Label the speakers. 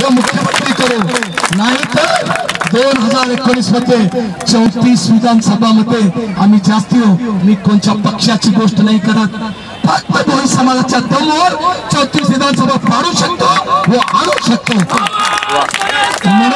Speaker 1: राज्याचा मुख्यमंत्री करू, नाहीतर 2019 मध्ये 34 विधानसभा मध्ये आम्ही जास्ती हो. मी कोणत्या पक्षाची गोष्ट नाही करत, फक्त भोई समाजाच्या दमवर 34 विधानसभा पाडू शकतो व आणू शकतो.